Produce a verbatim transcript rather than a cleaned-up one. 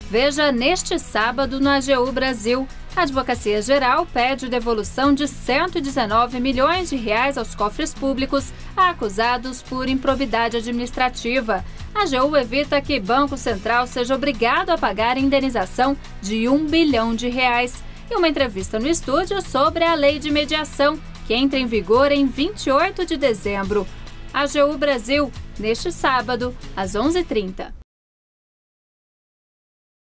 Veja neste sábado no A G U Brasil. A Advocacia Geral pede devolução de cento e dezenove milhões de reais aos cofres públicos a acusados por improbidade administrativa. A AGU evita que Banco Central seja obrigado a pagar indenização de um bilhão de reais. E uma entrevista no estúdio sobre a lei de mediação, que entra em vigor em vinte e oito de dezembro. A G U Brasil, neste sábado, às onze e trinta.